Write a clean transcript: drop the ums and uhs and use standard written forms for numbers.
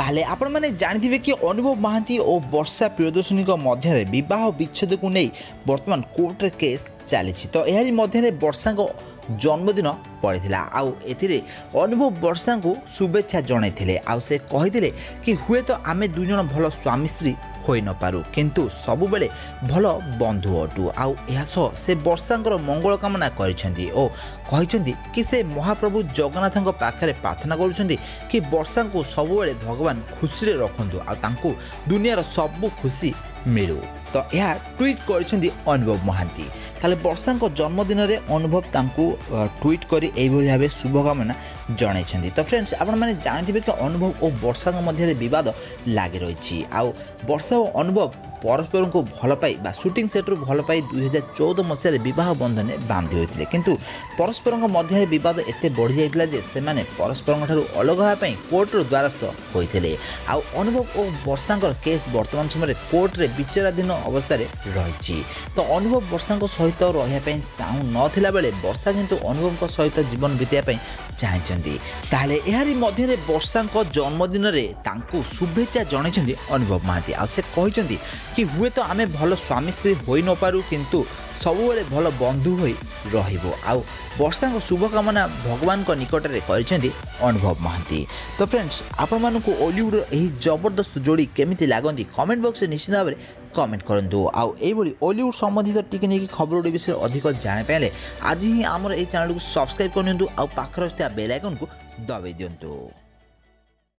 ताहले आपण माने जानिथिबे कि अनुभव महांती और वर्षा प्रियदर्शनी मध्य विवाह विच्छेद को नहीं वर्तमान कोर्ट रे केस चली तो यह मध्य वर्षा जन्मदिन पड़ता आउ ए अनुभव वर्षा को शुभेच्छा जनई आउ से कही कि हुए तो आम दुज भल स्वामी स्त्री हो न पारू किंतु सबु बेले भल बंधु अटू आउ से वर्षांकर मंगल कामना करिसेंती कि से महाप्रभु जगन्नाथ पाखरे प्रार्थना करुछंती कि वर्षा को सबु बेले भगवान खुशी रखंतु आ तांको दुनियार सबु खुशी मिलू तो यह ट्वीट करिसेंती अनुभव महांती ताले वर्षा जन्मदिन रे अनुभव तांको ट्वीट करी एभली भाबे शुभकामना जणाइछंती। तो फ्रेंड्स आपण माने जानिथिबे कि अनुभव और वर्षा मध्य विवाद लागि रहिछि आउ वर्षा और अनुभव परस्पर को भल पाई शूटिंग सेट्रु भल पाई 2014 मसीह बह बंधन में बांधि होते किंतु परस्पर मध्य विवाद एते बढ़ी जाइतिला जे से माने परस्पर ठारू अलग होगापी कोर्टर द्वारस्थ होते आउ अनुभव और वर्षांकर केस वर्तमान समय कोर्ट रे विचाराधीन अवस्था रही तो अनुभव वर्षा सहित रही चाहू नाला बेले वर्षा किंतु अनुभव सहित जीवन बीतवाई चाहती ताहले एहारी मध्य वर्षा जन्मदिन में शुभेच्छा जनई अनुभव महांती आ से कहते कि हुए तो आमे भल स्वामी स्त्री हो न पारू किंतु सबुबले भल बंधु होई रहिबो आउ वर्षा शुभकामना भगवान को निकट में कर अनुभव महांती। तो फ्रेंड्स आपण मानकु ओलीवुड एही जबरदस्त जोड़ी केमिति लागंती कमेंट बॉक्स में निश्चित भाव में कमेंट करंतु आउ एभली ओलीवुड संबंधित टिके नहीं खबर विषय अधिक जाने पाइले आज ही आमर ए चैनल को सब्सक्राइब करनियंतु आउ पाखर बेल आइकन को दबाई दियंतु।